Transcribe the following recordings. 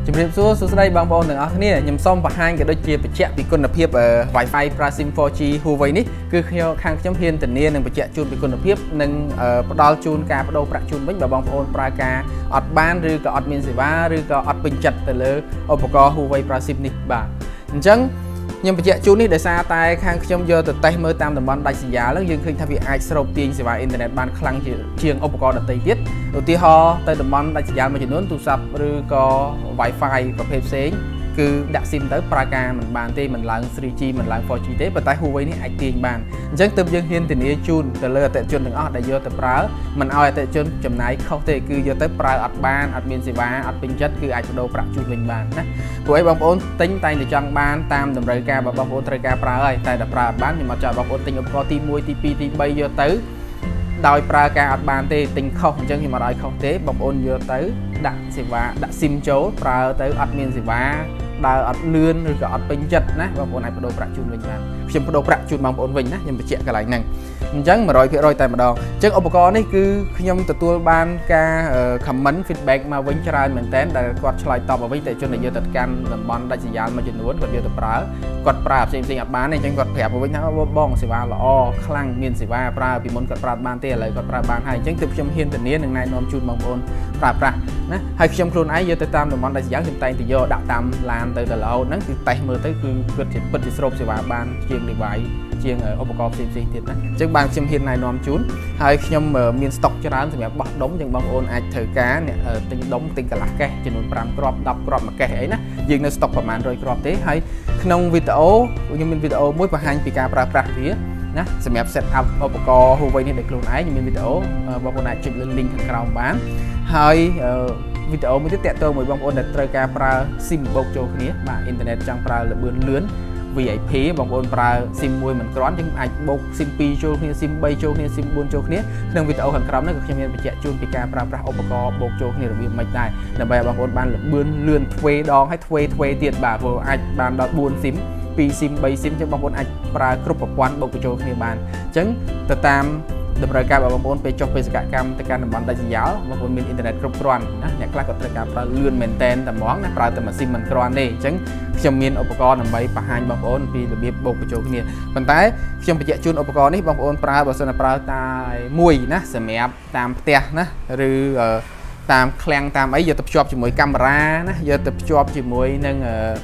ជំរាបសួរសួស្តីបងប្អូនទាំងអស់គ្នាខ្ញុំសូមបង្ហាញក៏ដូចជាបញ្ជាក់ពីគុណភាព Wi-Fi Prasim 4G Huawei នេះគឺខាងខ្ញុំហ៊ានធានានិងបញ្ជាក់ជូនពីគុណភាពនិងផ្ដល់ជូនការបដូរប្រាក់ជូនវិញបើបងប្អូនប្រើការអត់បានឬក៏អត់មានសេវាឬក៏អត់ពេញចិត្តទៅលើឧបករណ៍ Huawei Prasim នេះបាទអញ្ចឹងខ្ញុំបញ្ជាក់ជូននេះដោយសារតែខាងខ្ញុំយកទៅតេស្តមើលតាមតំបន់ដាច់សញ្ញាឡើងយើងឃើញថាវាអាចស្រូបទាញសេវាអ៊ីនធឺណិតបានខ្លាំងជាងឧបករណ៍ដទៃទៀតឧទាហរណ៍ទៅតំបន់ដាច់សញ្ញាមួយចំនួនទូរស័ព្ទឬក៏ Wi-Fi ប្រភេទផ្សេងគឺដាក់ស៊ីមទៅប្រើការមិនបានទេមិនឡើង 3G មិនឡើង 4G ទេប៉ុន្តែ Huawei នេះអាចទាញបានអញ្ចឹងទើបយើងហ៊ានធានាជូនទៅលើអតិថិជនទាំងអស់ដែលយកទៅប្រើមិនឲ្យអតិថិជនចំណាយខុសទេគឺយកទៅប្រើអត់បានអត់មានសេវាអត់ពេញចិត្តគឺអាចបដូរប្រាក់ជូនវិញបានណាព្រោះឯងបងប្អូនទិញតែងតែចង់បានតាមតម្រូវការរបស់បងប្អូនត្រូវការប្រើហើយតែដល់ប្រើអត់បានខ្ញុំអត់ចង់បងប្អូនទិញឧបករណ៍ទី1ទី2ទី3យកទៅដោយប្រើការអត់បានទេទិញខុសអញ្ចឹងខ្ញុំអត់ឲ្យខុសទេបងប្អូនយកទៅដាក់សេវាដាក់ SIM ចូលប្រើទៅអត់មានសេវាដើរអត់លឿនឬក៏អត់ពេញចិត្តណាបងប្អូនអាចបដូរប្រាក់ជូនវិញបានខ្ញុំបដូរប្រាក់ជូនបងប្អូនវិញណាខ្ញុំបញ្ជាក់កន្លែងហ្នឹងអញ្ចឹង 100% តែម្ដងអញ្ចឹងឧបករណ៍នេះគឺខ្ញុំទទួលបានការ comment feedback មកវិញច្រើនមែនតើដែលគាត់ឆ្លើយតបមកវិញតែជនដែលយកទៅកាន់តំបន់ដាច់សញ្ញាមួយចំនួនគាត់យកទៅប្រើគាត់ប្រើផ្សេងៗអត់បានទេអញ្ចឹងគាត់ប្រាប់មកវិញថាបងសេវាល្អខ្លាំងមានសេវាប្រើពីមុនគាត់ប្រើបានទេឥឡូវគាត់ប្រើបានហើយអញ្ចឹងទើបខ្ញុំហ៊ានធានានិងណែនាំជូនបងប្អូនប្រើប្រាស់ណាហើយខ្ញុំខ្លួនឯងយកទៅតាមតំបន់ដាច់សញ្ញាខ្ញុំតែងតែយកដាក់តាមឡានទៅរហូតហ្នឹងគឺតេស្តមើលទៅគឺពិតជាស្រូបសេវាបានជាង device ជាងឧបករណ៍ផ្សេងៗទៀតណាអញ្ចឹងបានខ្ញុំហ៊ានណែនាំជូនហើយខ្ញុំមានស្តុកច្រើនសម្រាប់បោះដុំអញ្ចឹងបងប្អូនអាចត្រូវការអ្នកទិញដុំទិញកន្លះកេសចំនួន5គ្រាប់10គ្រាប់មួយកេសអីណាយើងនៅស្តុកប្រហែល100គ្រាប់ទេហើយក្នុងវីដេអូខ្ញុំមានវីដេអូមួយបង្ហាញពីការប្រើប្រាស់វាណាសម្រាប់ set up ឧបករណ៍ Huawei នេះដោយខ្លួនឯងខ្ញុំមានវីដេអូបងប្អូនអាចចុចលើ link ខាងក្រោមបានហើយវីដេអូមួយទៀតតាក់ទងមួយបងប្អូនដែលត្រូវការប្រើ SIM បូកចូលគ្នាបាទអ៊ីនធឺណិតចង់ប្រើលឿនលឿន VIP បងប្អូនប្រើ SIM មួយមិនគ្រាន់យើងអាចបូក SIM 2ចូលគ្នា SIM 3ចូលគ្នា SIM 4ចូលគ្នាក្នុងវីដេអូខាងក្រោមនេះក៏ខ្ញុំមានបញ្ជាក់ជូនពីការប្រើប្រាស់ឧបករណ៍បូកចូលគ្នារបៀបម៉េចដែរដើម្បីឲ្យបងប្អូនបានលឿនលឿនទ្វេដងហើយទ្វេទៀតបាទព្រោះអាចបានដល់4 SIM 2 SIM 3 SIM ចឹងបងប្អូនអាចប្រើគ្រប់ប្រព័ន្ធបូកបញ្ចូលគ្នាបានអញ្ចឹងទៅតាមតម្រូវការរបស់បងប្អូនពេលចុះបេសកកម្មទៅកាន់តំបន់ដាច់សញ្ញាបងប្អូនមានអ៊ីនធឺណិតគ្រប់គ្រាន់ណាអ្នកខ្លះក៏ត្រូវការប្រើលឿនមែនតែនតែហ្មងណាប្រើតែម៉ាស៊ីនមិនគ្រាន់ទេអញ្ចឹងខ្ញុំមានឧបករណ៍ដើម្បីបង្ហាញបងប្អូនពីរបៀបបូកបញ្ចូលគ្នាប៉ុន្តែខ្ញុំបញ្ជាក់ជូនឧបករណ៍នេះបងប្អូនប្រើបើសិនតែប្រើតែមួយណាសម្រាប់តាមផ្ទះណាឬតាមឃ្លាំងតាមអីយកទៅភ្ជាប់ជាមួយកាមេរ៉ាណាយកទៅភ្ជាប់ជាមួយនឹង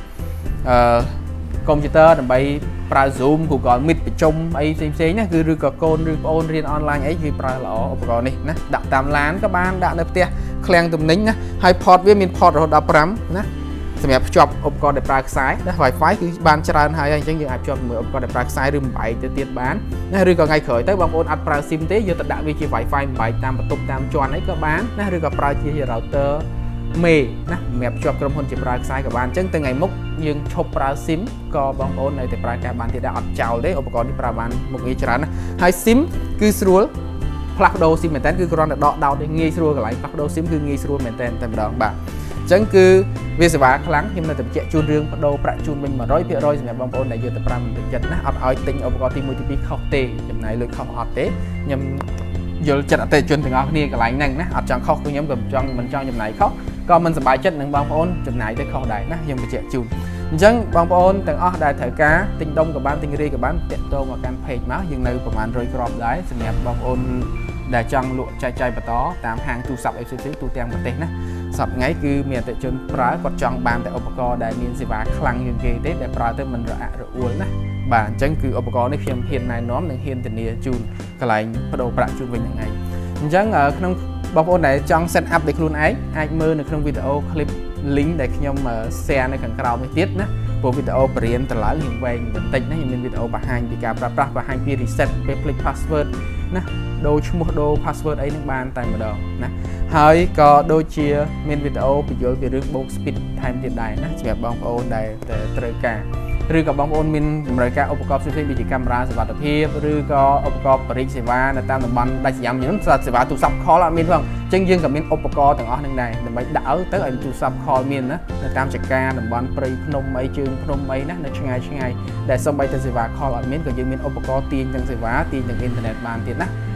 កុំព្យូទ័រដើម្បីប្រើ Zoom Google Meet ប្រជុំអីផ្សេងៗណាគឺឬក៏កូនឬប្អូនរៀនអនឡាញអីគឺប្រើល្អឧបករណ៍នេះណាដាក់តាមឡានក៏បានដាក់នៅផ្ទះឃ្លាំងទំនិញណាហើយ port វាមាន port រហូតដល់5ណាសម្រាប់ភ្ជាប់ឧបករណ៍ដែលប្រើខ្សែណា Wi-Fi គឺបានច្រើនហើយអញ្ចឹងយើងអាចភ្ជាប់ជាមួយឧបករណ៍ដែលប្រើខ្សែឬបំបែកទៅទៀតបានណាឬក៏ថ្ងៃក្រោយទៅបងប្អូនអត់ប្រើ SIM ទេយកទៅដាក់វាជា Wi-Fi បំបែកតាមបន្ទប់តាមជាន់អីក៏បានណាឬក៏ប្រើជា router មេណាសម្រាប់ភ្ជាប់ក្រុមហ៊ុនជាប្រើខ្សែក៏បានអញ្ចឹងទៅថ្ងៃមុខយើងឈប់ប្រើ SIM ក៏បងប្អូននៅតែប្រើការបានទៀតដែរអត់ចោលទេឧបករណ៍នេះប្រើបានមុខងារច្រើនណាហើយ SIM គឺស្រួលផ្លាស់ប្ដូរ SIM មែនតើគឺគ្រាន់តែដកដោតទេងាយស្រួលកន្លែងផ្លាស់ប្ដូរ SIM គឺងាយស្រួលមែនតើតែម្ដងបាទអញ្ចឹងគឺវាសេវាខ្លាំងខ្ញុំនៅតែបញ្ជាក់ជូនរឿងបដូរប្រាក់ជូនវិញ 100% សម្រាប់បងប្អូនដែលយកទៅប្រើមិនពេញចិត្តណាអត់ឲ្យទិញឧបករណ៍ទី1ទី2ខុសទេចំណាយលុយខុសអត់ទេខ្ញុំយល់ចិត្តអតិថិជនទាំងអស់គ្នាកន្លែងហ្នឹងណាអត់ចង់ខុសគឺខ្ញុំក៏មិនចង់ចំណាយខុសក៏មិនសប្បាយចិត្តនឹងបងប្អូនចំណាយទៅខុសដែរណាខ្ញុំបញ្ជាក់ជូនអញ្ចឹងបងប្អូនទាំងអស់ដែលត្រូវការទិញដុំក៏បានទិញរាយក៏បានតាក់ទងមកកាន់ page មកយើងនៅប្រហែល100គ្រាប់ដែរសម្រាប់បងប្អូនដែលចង់លក់ចែកចាយបន្តតាមហាងទូរស័ព្ទអីផ្សេងៗទូទាំងប្រទេសណាសប្តាហ៍ថ្ងៃគឺមានអតិថិជនប្រើគាត់ចង់បានតែឧបករណ៍ដែលមានសេវាខ្លាំងជាងគេទេដែលប្រើទៅមិនរអាក់រអួលណាបាទអញ្ចឹងគឺឧបករណ៍នេះខ្ញុំហ៊ានណែនាំនិងហ៊ានធានាជូនកន្លែងបដូរប្រាក់ជូនវិញហ្នឹងឯងអញ្ចឹងក្នុងបងប្អូនដែលចង់ set up ដោយខ្លួនឯងអាចមើលនៅក្នុងវីដេអូ clip link ដែលខ្ញុំ share នៅខាងក្រោមនេះទៀតណាព្រោះវីដេអូបរៀនត្រឡៅយើងវែងបន្តិចណាខ្ញុំមានវីដេអូបង្ហាញពីការប្រើប្រាស់បង្ហាញពី reset ពេលភ្លេច password ណាដូរឈ្មោះដូរ password អីហ្នឹងបានតែម្ដងណាហើយក៏ដូចជាមានវីដេអូពន្យល់ពីរឿងបូក speed ថែមទៀតដែរណាសម្រាប់បងប្អូនដែលត្រូវការឬក៏បងប្អូនមានតម្រូវការឧបករណ៍ផ្សេងៗដូចជាកាមេរ៉ាសុវត្ថិភាពឬក៏ឧបករណ៍បរិយាសេវានៅតាមតំបន់ដាច់សញ្ញាខ្ញុំសេវាទូរស័ព្ទ call អត់មានផងអញ្ចឹងយើងក៏មានឧបករណ៍ទាំងអស់ហ្នឹងដែរដើម្បីដាក់ទៅឲ្យទូរស័ព្ទ call មានណានៅតាមចក្រាតំបន់ព្រៃភ្នំអីជើងភ្នំអីណានៅឆ្ងាយដែលសូម្បីតែសេវា call អត់មានក៏យើងមានឧបករណ៍ទាញទាំងសេវាទាញទាំងអ៊ីនធឺណិតបានទៀតណា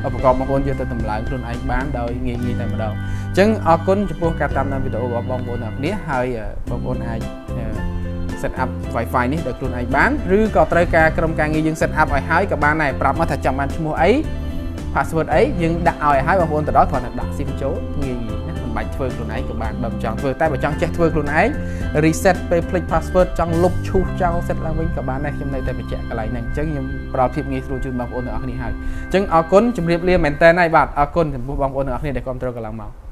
ប្រកបបងប្អូនយកទៅតម្លើងខ្លួនឯងបានដោយងាយៗតែម្ដងអញ្ចឹងអរគុណចំពោះការតាមដានវីដេអូរបស់បងប្អូនទាំងអស់គ្នាហើយបងប្អូនអាច set up Wi-Fi នេះដោយខ្លួនឯងបានឬក៏ត្រូវការក្រុមការងារយើង set up ឲ្យហើយក៏បានដែរប្រាប់មកថាចាំបានឈ្មោះអី password អីយើងដាក់ឲ្យហើយបងប្អូនទៅដល់គ្រាន់តែដាក់ SIM ចូលងាយៗណាមិនបាច់ធ្វើខ្លួនឯងក៏បានបើមិនចង់ធ្វើតែបើចង់ចេះធ្វើខ្លួនឯង reset ពេលភ្លេច password ចង់លុបឈូសចោល set ឡើងវិញក៏បានដែរខ្ញុំនៅតែបញ្ជាក់កន្លែងហ្នឹងអញ្ចឹងខ្ញុំផ្ដល់ភាពងាយស្រួលជូនបងប្អូនទាំងអស់គ្នាហើយអញ្ចឹងអរគុណជម្រាបលាមែនតើហើយបាទអរគុណចំពោះបងប្អូនទាំងអស់គ្នាដែលគ្រប់គ្រងកន្លងមក